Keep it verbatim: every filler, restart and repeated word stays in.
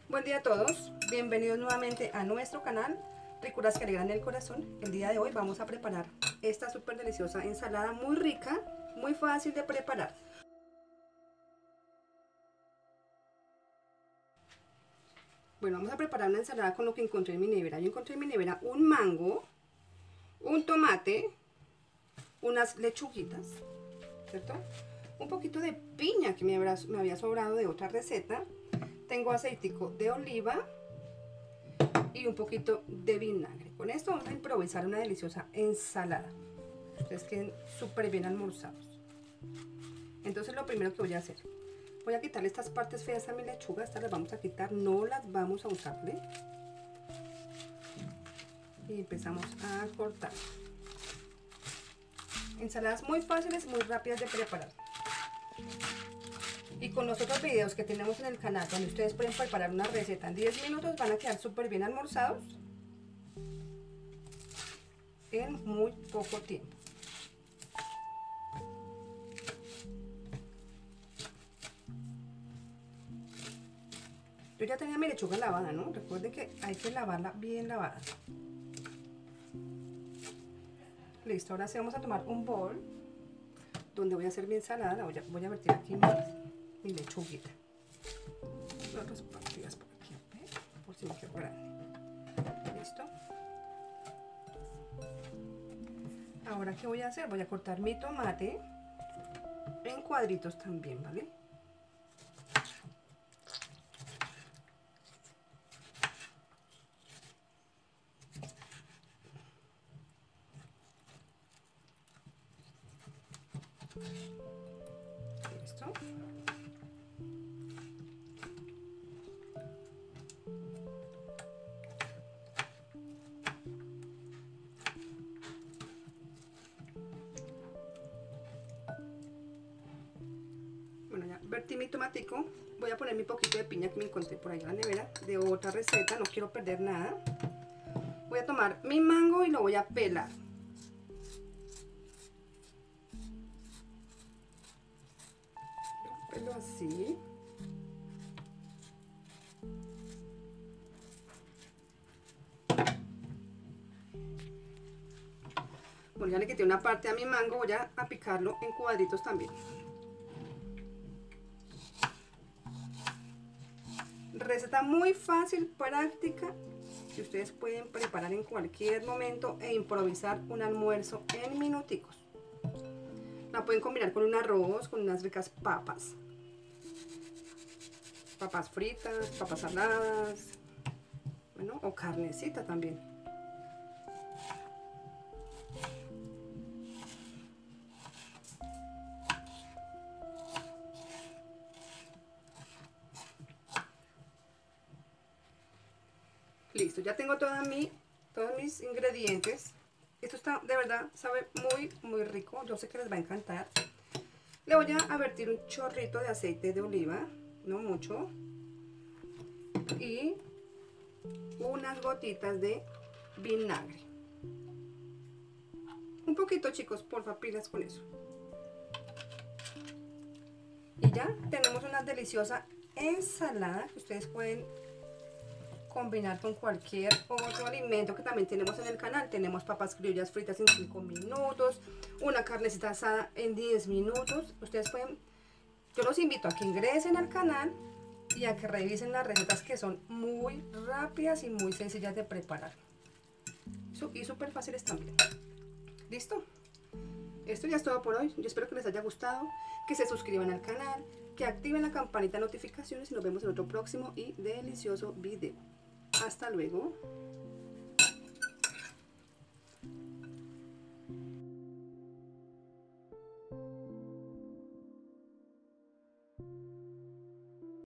Buen día a todos, bienvenidos nuevamente a nuestro canal Ricuras que alegran el corazón. El día de hoy vamos a preparar esta súper deliciosa ensalada, muy rica, muy fácil de preparar. Bueno, vamos a preparar una ensalada con lo que encontré en mi nevera. Yo encontré en mi nevera un mango, un tomate, unas lechuguitas, ¿cierto? Un poquito de piña que me, habrá, me había sobrado de otra receta. Tengo aceitico de oliva y un poquito de vinagre. Con esto vamos a improvisar una deliciosa ensalada. Ustedes queden súper bien almorzados. Entonces lo primero que voy a hacer, voy a quitarle estas partes feas a mi lechuga. Estas las vamos a quitar, no las vamos a usarle. Y empezamos a cortar. Ensaladas muy fáciles, muy rápidas de preparar. Y con los otros videos que tenemos en el canal, donde ustedes pueden preparar una receta en diez minutos, van a quedar súper bien almorzados en muy poco tiempo. Yo ya tenía mi lechuga lavada, ¿no? Recuerden que hay que lavarla bien lavada. Listo, ahora sí vamos a tomar un bol donde voy a hacer mi ensalada. La voy a, voy a vertir aquí mi, mi lechuguita. Las otras partidas por aquí, ¿eh? Por si me quedó grande. Listo. Ahora, ¿qué voy a hacer? Voy a cortar mi tomate en cuadritos también, ¿vale? Listo. Bueno, ya vertí mi tomatico. Voy a poner mi poquito de piña que me encontré por ahí en la nevera de otra receta, no quiero perder nada. Voy a tomar mi mango y lo voy a pelar. Pelo así. Bueno, ya le quité una parte a mi mango, voy a, a picarlo en cuadritos también. Receta muy fácil, práctica, que ustedes pueden preparar en cualquier momento e improvisar un almuerzo en minuticos. La pueden combinar con un arroz, con unas ricas papas. Papas fritas, papas saladas, bueno, o carnecita también. Listo, ya tengo toda mi, todos mis ingredientes. Esto está, de verdad, sabe muy, muy rico. Yo sé que les va a encantar. Le voy a vertir un chorrito de aceite de oliva, no mucho. Y unas gotitas de vinagre. Un poquito, chicos, porfa, pilas con eso. Y ya tenemos una deliciosa ensalada que ustedes pueden combinar con cualquier otro alimento que también tenemos en el canal. Tenemos papas criollas fritas en cinco minutos, una carnecita asada en diez minutos. Ustedes pueden, yo los invito a que ingresen al canal y a que revisen las recetas, que son muy rápidas y muy sencillas de preparar y súper fáciles también. ¿Listo? Esto ya es todo por hoy. Yo espero que les haya gustado, que se suscriban al canal, que activen la campanita de notificaciones y nos vemos en otro próximo y delicioso video. Hasta luego.